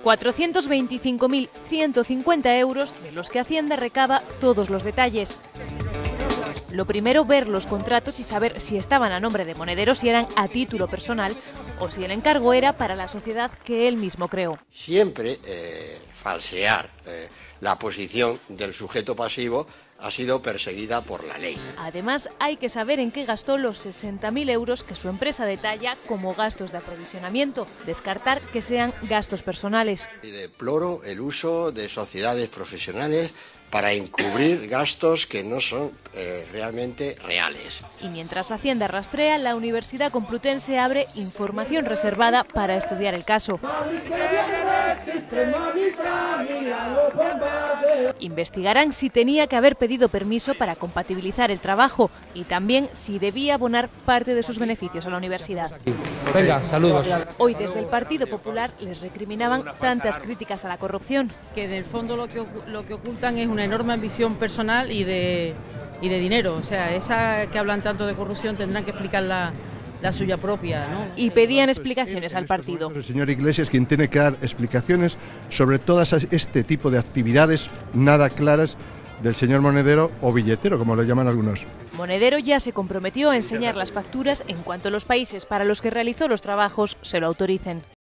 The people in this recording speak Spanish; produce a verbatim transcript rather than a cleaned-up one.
cuatrocientos veinticinco mil ciento cincuenta euros, de los que Hacienda recaba todos los detalles. Lo primero, ver los contratos y saber si estaban a nombre de Monedero, si eran a título personal o si el encargo era para la sociedad que él mismo creó. Siempre eh, falsear eh, la posición del sujeto pasivo ha sido perseguida por la ley. Además, hay que saber en qué gastó los sesenta mil euros que su empresa detalla como gastos de aprovisionamiento, descartar que sean gastos personales. Y deploro el uso de sociedades profesionales para encubrir gastos que no son eh, realmente reales. Y mientras Hacienda rastrea, la Universidad Complutense abre información reservada para estudiar el caso. Investigarán si tenía que haber pedido permiso para compatibilizar el trabajo y también si debía abonar parte de sus beneficios a la universidad. Venga, saludos. Hoy desde el Partido Popular les recriminaban tantas críticas a la corrupción. Que en el fondo lo que, lo que ocultan es una enorme ambición personal y de, y de dinero. O sea, esa que hablan tanto de corrupción tendrán que explicar la, la suya propia, ¿no? Y pedían explicaciones al partido. El señor Iglesias quien tiene que dar explicaciones sobre todas este tipo de actividades nada claras del señor Monedero o billetero, como le llaman algunos. Monedero ya se comprometió a enseñar las facturas en cuanto los países para los que realizó los trabajos se lo autoricen.